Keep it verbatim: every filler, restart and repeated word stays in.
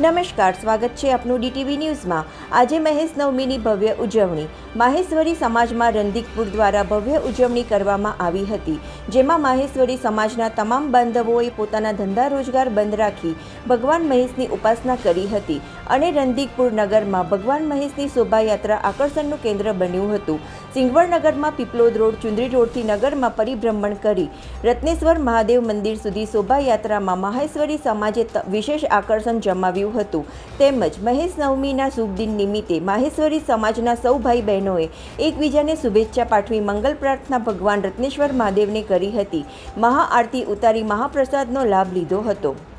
નમસ્કાર, સ્વાગત છે આપનું ડીટીવી ન્યૂઝમાં। આજે મહેશ નવમીની ભવ્ય ઉજવણી માહેશ્વરી સમાજમાં રંધીકપુર દ્વારા ભવ્ય ઉજવણી કરવામાં આવી હતી, જેમાં માહેશ્વરી સમાજના તમામ બાંધવોએ પોતાના ધંધા રોજગાર બંધ રાખી ભગવાન મહેશની ઉપાસના કરી હતી અને રંધીકપુર નગરમાં ભગવાન મહેશની શોભાયાત્રા આકર્ષણનું કેન્દ્ર બન્યું હતું। સિંગવડ નગરમાં પીપલોદ રોડ, ચુંદડી રોડથી નગરમાં પરિભ્રમણ કરી રત્નેશ્વર મહાદેવ મંદિર સુધી શોભાયાત્રામાં માહેશ્વરી સમાજે વિશેષ આકર્ષણ જમાવ્યું હતું। તેમજ મહેશ નવમીના શુભ દિન નિમિત્તે માહેશ્વરી સમાજના સૌ ભાઈ બહેનોએ એકબીજાને શુભેચ્છા પાઠવી મંગલ પ્રાર્થના ભગવાન રત્નેશ્વર મહાદેવને કરી હતી। મહાઆરતી ઉતારી મહાપ્રસાદનો લાભ લીધો હતો।